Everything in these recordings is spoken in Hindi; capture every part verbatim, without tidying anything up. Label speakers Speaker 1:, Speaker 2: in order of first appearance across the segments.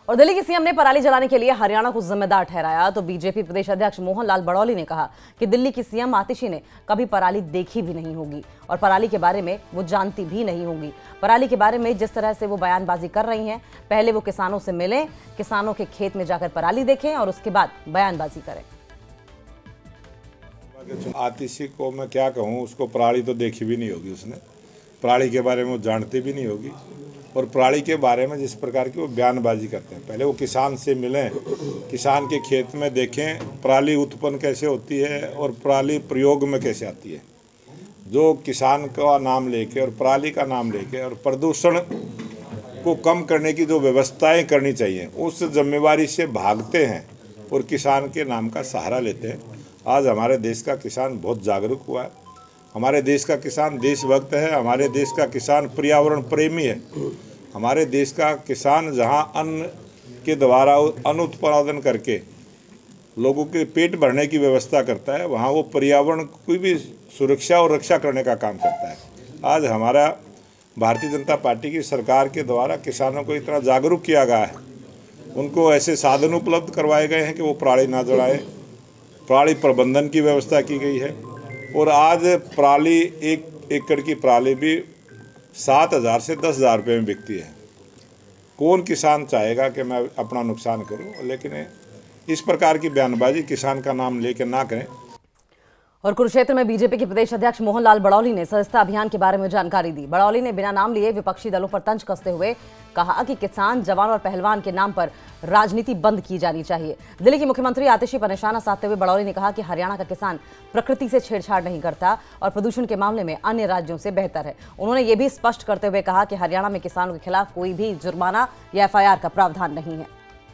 Speaker 1: और दिल्ली के सीएम ने पराली जलाने के लिए हरियाणा को जिम्मेदार ठहराया तो बीजेपी प्रदेश अध्यक्ष मोहन लाल बड़ौली ने कहा कि दिल्ली की सीएम आतिशी ने कभी पराली देखी भी नहीं होगी और पराली के बारे में वो जानती भी नहीं होंगी। पराली के बारे में जिस तरह से वो बयानबाजी कर रही हैं, पहले वो किसानों से मिलें, किसानों के खेत में जाकर पराली देखें और उसके बाद बयानबाजी करें।
Speaker 2: आतिशी को मैं क्या कहूँ, उसको पराली तो देखी भी नहीं होगी, उसने पराली के बारे में वो जानती भी नहीं होगी। और पराली के बारे में जिस प्रकार की वो बयानबाजी करते हैं, पहले वो किसान से मिलें, किसान के खेत में देखें पराली उत्पन्न कैसे होती है और पराली प्रयोग में कैसे आती है। जो किसान का नाम लेके और पराली का नाम लेके और प्रदूषण को कम करने की जो व्यवस्थाएं करनी चाहिए, उस जिम्मेवारी से भागते हैं और किसान के नाम का सहारा लेते हैं। आज हमारे देश का किसान बहुत जागरूक हुआ है, हमारे देश का किसान देशभक्त है, हमारे देश का किसान पर्यावरण प्रेमी है। हमारे देश का किसान जहां अन्न के द्वारा अन्न उत्पादन करके लोगों के पेट भरने की व्यवस्था करता है, वहां वो पर्यावरण की भी सुरक्षा और रक्षा करने का काम करता है। आज हमारा भारतीय जनता पार्टी की सरकार के द्वारा किसानों को इतना जागरूक किया गया है, उनको ऐसे साधन उपलब्ध करवाए गए हैं कि वो पराली ना जलाएं, पराली प्रबंधन की व्यवस्था की गई है। और आज पराली एक एकड़ की पराली भी सात हज़ार से दस हज़ार रुपये में बिकती है। कौन किसान चाहेगा कि मैं अपना नुकसान करूं, लेकिन इस प्रकार की बयानबाजी किसान का नाम लेकर ना करें।
Speaker 1: और कुरुक्षेत्र में बीजेपी के प्रदेश अध्यक्ष मोहन लाल बड़ौली ने सदस्यता अभियान के बारे में जानकारी दी। बड़ौली ने बिना नाम लिए विपक्षी दलों पर तंज कसते हुए कहा कि किसान, जवान और पहलवान के नाम पर राजनीति बंद की जानी चाहिए। दिल्ली की मुख्यमंत्री आतिशी पर निशाना साधते हुए बड़ौली ने कहा कि हरियाणा का किसान प्रकृति से छेड़छाड़ नहीं करता और प्रदूषण के मामले में अन्य राज्यों से बेहतर है। उन्होंने ये भी स्पष्ट करते हुए कहा कि हरियाणा में किसानों के खिलाफ कोई भी जुर्माना या एफ आई आर का प्रावधान नहीं है।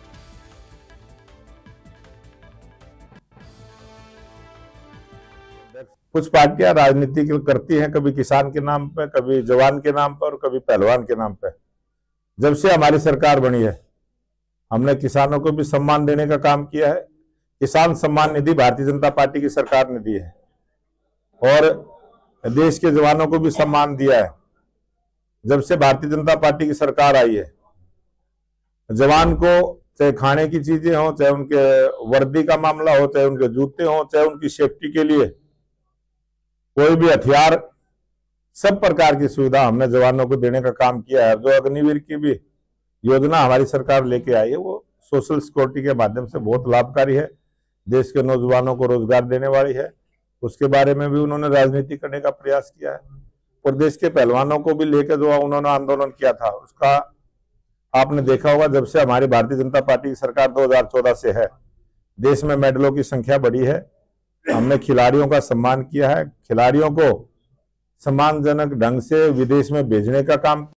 Speaker 2: कुछ पार्टियां राजनीति करती हैं, कभी किसान के नाम पे, कभी जवान के नाम पर और कभी पहलवान के नाम पे। जब से हमारी सरकार बनी है, हमने किसानों को भी सम्मान देने का काम किया है। किसान सम्मान निधि भारतीय जनता पार्टी की सरकार ने दी है और देश के जवानों को भी सम्मान दिया है। जब से भारतीय जनता पार्टी की सरकार आई है, जवान को चाहे खाने की चीजें हो, चाहे उनके वर्दी का मामला हो, चाहे उनके जूते हो, चाहे उनकी सेफ्टी के लिए कोई भी हथियार, सब प्रकार की सुविधा हमने जवानों को देने का काम किया है। जो अग्निवीर की भी योजना हमारी सरकार लेके आई है, वो सोशल सिक्योरिटी के माध्यम से बहुत लाभकारी है, देश के नौजवानों को रोजगार देने वाली है। उसके बारे में भी उन्होंने राजनीति करने का प्रयास किया है। और देश के पहलवानों को भी लेकर जो उन्होंने आंदोलन किया था, उसका आपने देखा होगा। जब से हमारी भारतीय जनता पार्टी की सरकार दो हजार चौदह से है, देश में मेडलों की संख्या बढ़ी है। हमने खिलाड़ियों का सम्मान किया है, खिलाड़ियों को सम्मानजनक ढंग से विदेश में भेजने का काम